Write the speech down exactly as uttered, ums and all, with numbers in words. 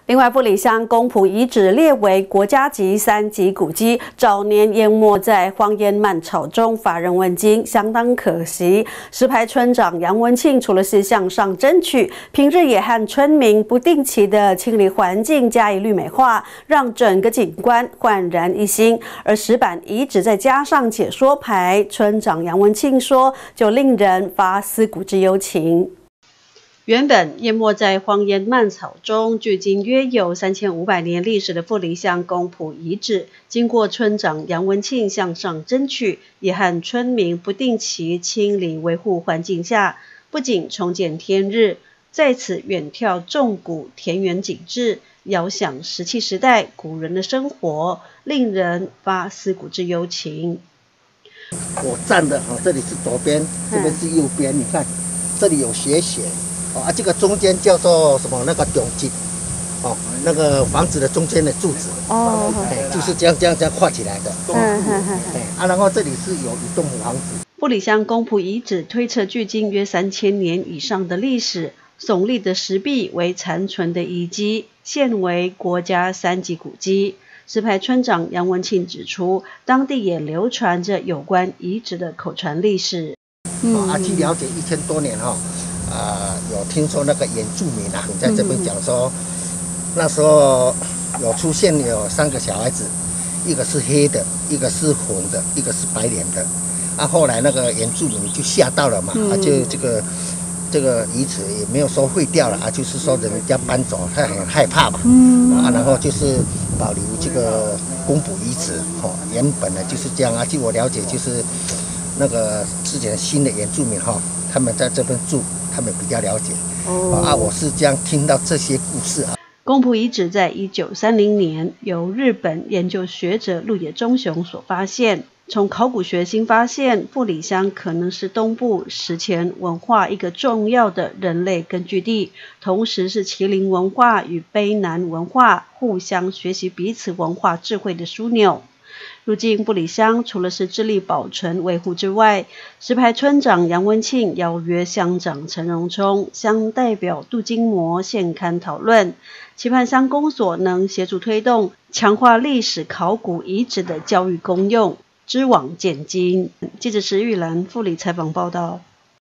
另外，富里乡公埔遗址列为国家级三级古迹，早年淹没在荒烟蔓草中，乏人问津，相当可惜。石牌村长杨文庆除了是向上争取，平日也和村民不定期的清理环境，加以绿美化，让整个景观焕然一新。而石板遗址再加上解说牌，村长杨文庆说，就令人发思古之幽情。 原本淹没在荒烟蔓草中，距今约有三千五百年历史的富里乡公埔遗址，经过村长杨文庆向上争取，也和村民不定期清理维护环境下，不仅重见天日，在此远眺纵谷田园景致，遥想石器时代古人的生活，令人发思古之幽情。 我站的哈，这里是左边，这边是右边，你看这里有血血。 哦啊，这个中间叫做什么？那个中基，哦，那个房子的中间的柱子，哦，哎，就是这样这样这样画起来的。嗯嗯嗯。哎啊，然后这里是有一栋房子。 富里乡公埔遗址推测距今约三千年以上的历史，耸立的石壁为残存的遗迹，现为国家三级古迹。石牌村长杨文庆指出，当地也流传着有关遗址的口传历史。 嗯，啊，据了解一千多年哈、哦。 啊、呃，有听说那个原住民啊，在这边讲说，那时候有出现有三个小孩子，一个是黑的，一个是红的，一个是白脸的。啊，后来那个原住民就吓到了嘛，嗯、啊，就这个这个遗址也没有说废掉了啊，就是说人家搬走，他很害怕嘛，嗯、啊，然后就是保留这个公埔遗址，哦，原本呢就是这样啊。据我了解，就是那个之前新的原住民哈、哦，他们在这边住。 他们比较了解哦啊，我是这样听到这些故事啊。 公埔遗址在一九三零年由日本研究学者鹿野忠雄所发现。从考古学新发现，富里乡可能是东部史前文化一个重要的人类根据地，同时是麒麟文化与卑南文化互相学习彼此文化智慧的枢纽。 如今，富里乡除了是致力保存维护之外，石牌村长杨文庆邀约乡长陈荣聪、乡代表杜金模现刊讨论，期盼乡公所能协助推动，强化历史考古遗址的教育功用，知往见今。记者石玉兰富里采访报道。